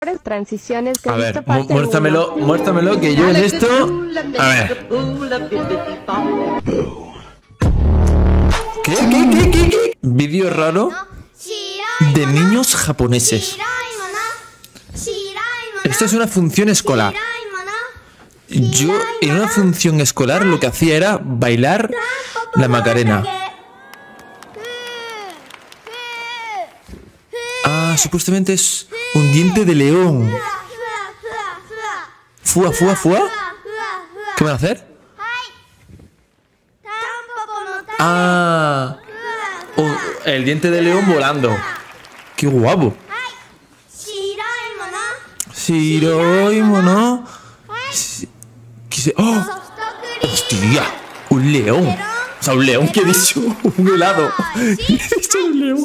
transiciones que A he ver, visto parte muéstramelo, que yo en esto... A ver. ¿Qué? Vídeo raro de niños japoneses. Esto es una función escolar. Yo en una función escolar lo que hacía era bailar la Macarena. Ah, supuestamente es un diente de león. Fua. ¿Qué van a hacer? Ah, el diente de león volando. Qué guapo. Shiroimono. ¡Oh! ¡Hostia! ¡Un león! O sea, un león, ¿qué he dicho? Un helado. He dicho un león.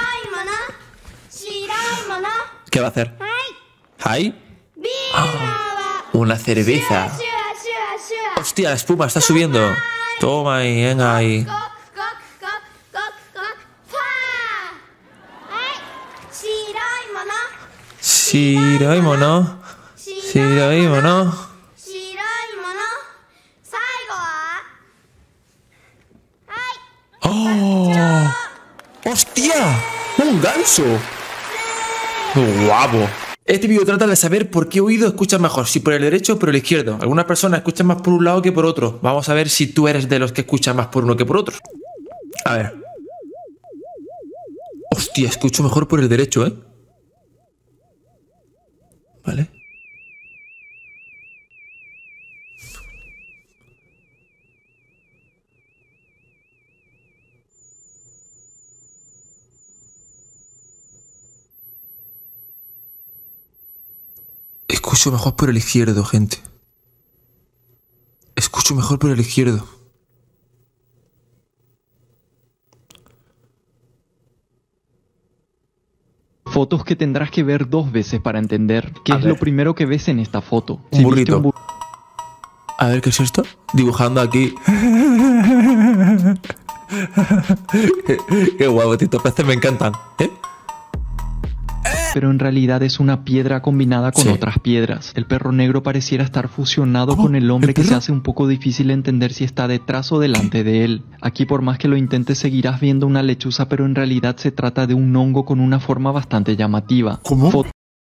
¿Qué va a hacer? ¿Hai? Una cerveza. Hostia, la espuma está subiendo. Toma ahí, venga ahí. Shiroimono. ¡Oh! ¡Hostia! ¡Un ganso! ¡Guapo! Este vídeo trata de saber por qué oído escuchas mejor, si por el derecho o por el izquierdo. Algunas personas escuchan más por un lado que por otro. Vamos a ver si tú eres de los que escuchan más por uno que por otro. A ver. Hostia, escucho mejor por el derecho, ¿eh? ¿Vale? Escucho mejor por el izquierdo, gente. Escucho mejor por el izquierdo. Fotos que tendrás que ver 2 veces para entender qué es lo primero que ves en esta foto. Un burrito. A ver, ¿qué es esto? Dibujando aquí. Qué guapo, tío. Estos peces me encantan, ¿eh? Pero en realidad es una piedra combinada con otras piedras. El perro negro pareciera estar fusionado con el hombre, que se hace un poco difícil entender si está detrás o delante de él. Aquí, por más que lo intentes, seguirás viendo una lechuza, pero en realidad se trata de un hongo con una forma bastante llamativa. ¿Cómo?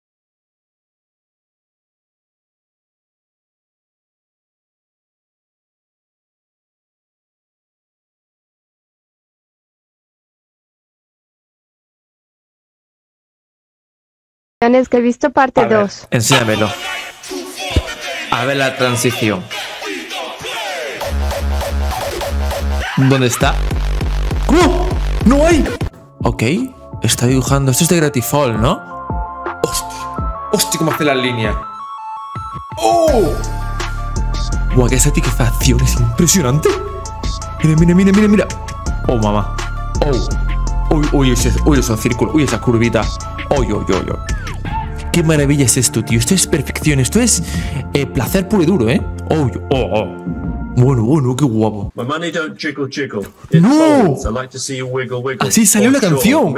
Que he visto parte 2. Enséñamelo. A ver la transición. ¿Dónde está? ¡Oh! ¡No hay! Ok. Está dibujando. Esto es de Gratifall, ¿no? ¡Hostia! ¡Hostia! ¿Cómo hace las líneas? ¡Oh! ¡Guau! Que satisfacción es impresionante. Mira. ¡Oh, mamá! ¡Oh! ¡Uy, esos círculos! ¡Uy, esas curvitas! ¡Uy! ¡Qué maravilla es esto, tío! Esto es perfección. Esto es placer puro y duro, ¿eh? Bueno, qué guapo. ¡No! Así salió la canción.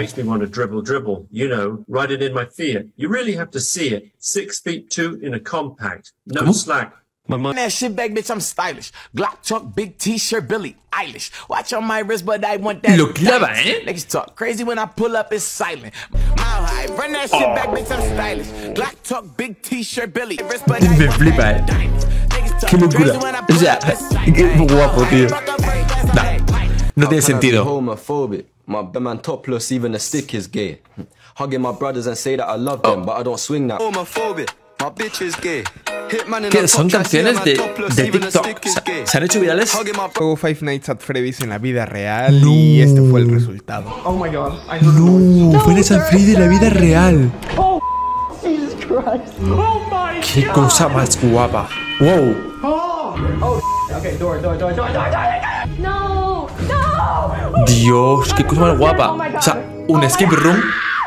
¿Cómo? That shit back, bitch, I'm stylish. Glock talk, big t-shirt, Billie Eilish. Watch on my wrist, but I want that. Lo clava, ¿eh? Niggas talk crazy when I pull up, it's silent. Mile high, run that shit back, bitch, I'm stylish. Glock talk, big t-shirt, Billie Eilish, but I Me flipa, ¿eh? Qué locura. O sea, qué guapo, tío. No tiene sentido. My man topless, even a stick is gay. Hugging my brothers and say that I love them, but I don't swing that. Homophobic, my bitch is gay. ¿Qué? Son canciones de TikTok. ¿Se han hecho virales? Juego Five Nights at Freddy's en la vida real y este fue el resultado. Oh my god. No, Five Nights at Freddy's en la vida real. Oh, Jesus Christ. Oh my Qué cosa más guapa. Wow. Okay, door. No. Dios, qué cosa más guapa. O sea, un escape room.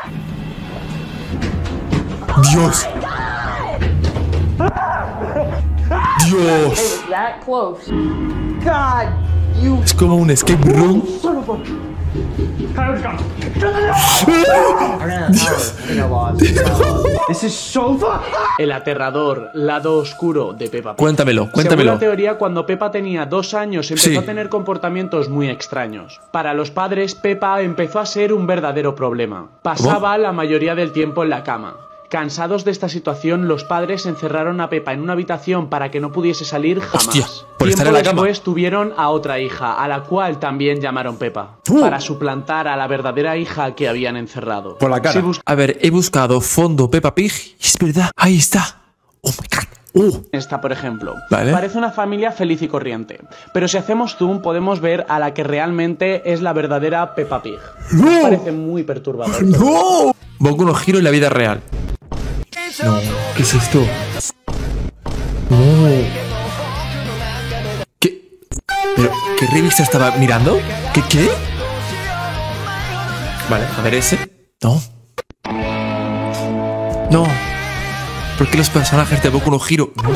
Dios. That close. God, you. Es como un escape room. El aterrador lado oscuro de Peppa Pig. Cuéntamelo, Según cuéntamelo. la teoría, cuando Peppa tenía 2 años empezó a tener comportamientos muy extraños. Para los padres, Peppa empezó a ser un verdadero problema. Pasaba la mayoría del tiempo en la cama. Cansados de esta situación, los padres encerraron a Peppa en una habitación para que no pudiese salir jamás. Hostia, por estar en la cama. Después tuvieron a otra hija, a la cual también llamaron Peppa, para suplantar a la verdadera hija que habían encerrado. Por la cara. A ver, he buscado fondo Peppa Pig. Es verdad, ahí está. Oh my god. Esta, por ejemplo, Vale. parece una familia feliz y corriente, pero si hacemos zoom podemos ver a la que realmente es la verdadera Peppa Pig. ¡No! Parece muy perturbador. ¡No! Boku no Hero en la vida real. No, ¿qué es esto? No. ¿Qué? ¿Pero qué revista estaba mirando? ¿Qué? Vale, a ver ese. No. No. ¿Por qué los personajes de Boku no Hero? No.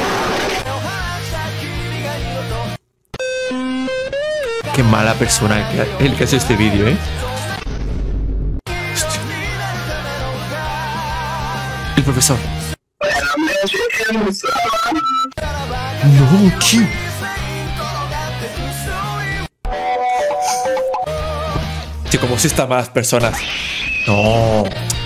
Qué mala persona el que hace este vídeo, ¿eh? Hostia. El profesor. No, ¿qué? Tío, como si están malas personas. No.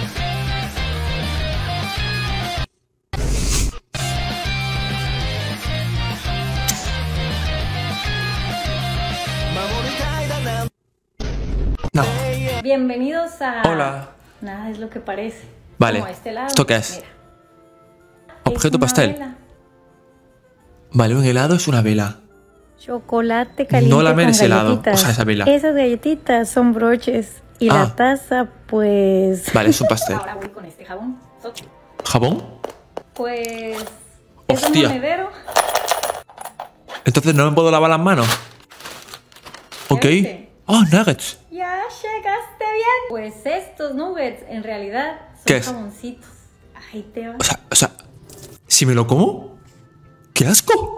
No. Bienvenidos a... Hola. Nada es lo que parece. Vale. Como este lado, ¿Esto qué es? mira. Objeto Es una pastel. vela. Vale, un helado es una vela. Chocolate caliente No lamer con ese helado, galletitas. o sea, esa vela. Esas galletitas son broches. Y Ah. la taza, pues... Vale, es un pastel. Ahora voy con este jabón. ¿Jabón? Pues... es Hostia. un monedero. Entonces no me puedo lavar las manos. Ok. Oh, nuggets. Ya llegaste bien. Pues estos nuggets, en realidad, son ¿Qué es? jaboncitos. Ahí te va. O sea, si me lo como, ¡qué asco!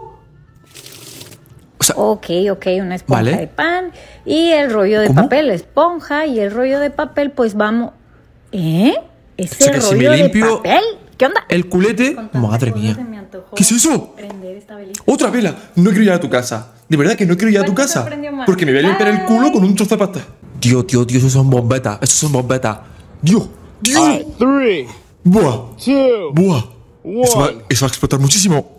Ok, una esponja Vale. de pan y el rollo de ¿Cómo? papel, esponja y el rollo de papel, pues vamos... ¿Ese O sea, que si rollo me limpio de papel? ¿Qué onda? el culete, madre mía. ¿Qué es eso? Prender esta velita. ¡Otra vela! No quiero ir a tu casa. De verdad que no quiero ir a tu ¿Cuál te casa. sorprendió más? Porque me voy a limpiar el culo con un trozo de pasta. Dios, esos son bombetas. Esos son bombetas. Dios. Alright, 3, Buah. 2, Buah. 1. Eso va a explotar muchísimo.